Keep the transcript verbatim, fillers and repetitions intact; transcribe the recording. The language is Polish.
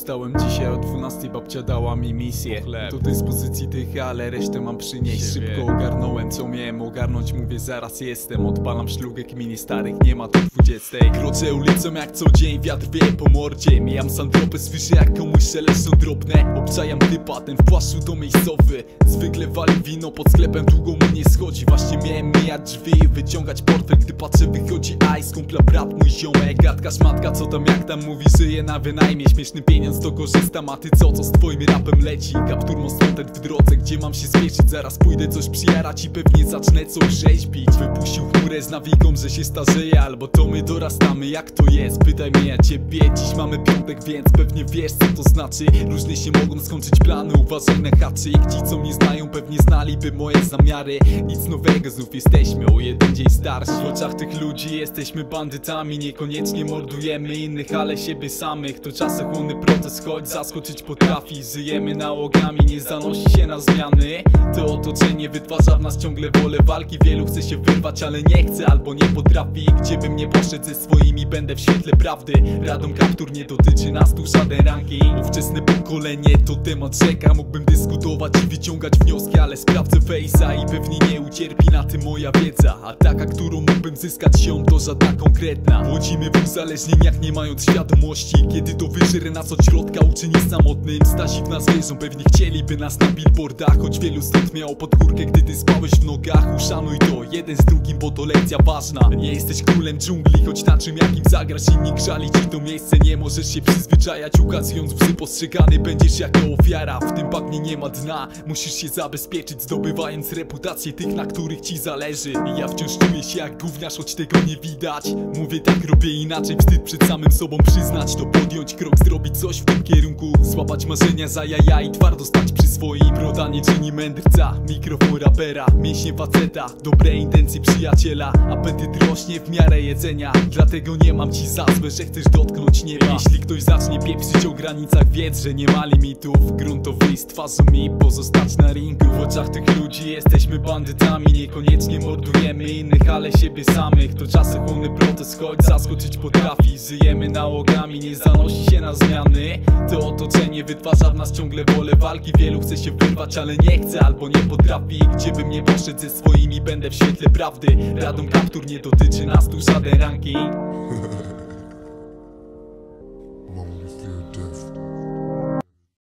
Wstałem dzisiaj o dwunastej, babcia dała mi misję. Do dyspozycji tych, ale resztę mam przynieść. Szybko ogarnąłem co miałem ogarnąć, mówię zaraz jestem. Odpalam szlugek mini starych, nie ma tu dwudziestej. Kroczę ulicą jak co dzień, wiatr wieje po mordzie. Mijam sandropę, słyszę jak komuś szeleszczą drobne. Obczajam typa, ten w płaszczu to miejscowy. Zwykle wali wino, pod sklepem długo mu nie schodzi. Właśnie miałem mijać drzwi, wyciągać portfel, gdy patrzę wychodzi ice. Kumpla brat, mój ziomek, gadka szmatka, co tam jak tam mówi, żyje na wynajmie. Śmieszny pieniądz to korzystam, a ty co, co z twoim rapem leci? Kaptur most content w drodze, gdzie mam się spieszyć? Zaraz pójdę coś przyjarać i pewnie zacznę coś rzeźbić. Wypuścił chmurę z nawiką, że się starzeje, albo to my dorastamy, jak to jest? Pytaj mnie, ja ciebie, dziś mamy piątek, więc pewnie wiesz co to znaczy. Różnie się mogą skończyć plany, uważaj na haczyk. Ci co mnie znają pewnie znaliby moje zamiary. Nic nowego, znów jesteśmy o jeden dzień starsi. W oczach tych ludzi jesteśmy bandytami, niekoniecznie mordujemy innych, ale siebie samych. To czasochłonny proces, choć zaskoczyć potrafi. Żyjemy nałogami, nie zanosi się na zmiany. To otoczenie wytwarza w nas ciągle wolę walki. Wielu chce się wyrwać, ale nie chce albo nie potrafi. Gdzie bym nie poszedł ze swoimi, będę w świetle prawdy. Radom kaptur nie dotyczy nas tu żaden ranking. Ówczesne pokolenie to temat rzeka. Mógłbym dyskutować i wyciągać wnioski, ale sprawdzę face'a i pewnie nie ucierpi na tym moja wiedza. A taka, którą mógłbym zyskać się, to żadna konkretna. Błądzimy w uzależnieniach, nie mając świadomości. Kiedy to wyżre nas od środka uczyni samotnym. Stasi w nas wierzą, pewnie chcieliby nas na billboardach. Choć wielu stąd miało pod górkę, gdy ty spałeś w nogach. Uszanuj to, jeden z drugim, bo to lekcja ważna. Nie jesteś królem dżungli, choć na czym jakim zagrasz, inni grzali ci to miejsce. Nie możesz się przyzwyczajać, ukazując psy postrzegany będziesz jako ofiara. W tym bagnie nie ma dna, musisz się zabezpieczyć, zdobywając reputację tych, na których ci zależy. I ja wciąż czuję się jak gówniarz, choć tego nie widać. Mówię tak, robię inaczej, wstyd przed samym sobą przyznać. To podjąć krok, zrobić coś w tym kierunku. Złapać marzenia za jaja i twardo stać przy swoim. Broda nie czyni mędrca, mikrofon rapera, mięśnie faceta, dobre intencje przyjaciela. Apetyt rośnie w miarę jedzenia, dlatego nie mam ci za złe, że chcesz dotknąć nieba. Jeśli ktoś zacznie pieprzyć o granicach, wiedz, że nie ma limitów. Gruntowy z twarzą mi pozostać na ringu. W oczach tych ludzi jesteśmy bandytami, niekoniecznie mordujemy innych, ale siebie samych. To czasochłonny proces, choć zaskoczyć potrafi. Żyjemy nałogami, nie zanosi się na zmiany. To otoczenie wytwarza w nas ciągle wolę walki. Wielu chce się wyrwać, ale nie chce albo nie potrafi. Gdzie bym nie poszedł ze swoimi, będę w świetle prawdy. Radom kaptur nie dotyczy nas tu żaden ranking.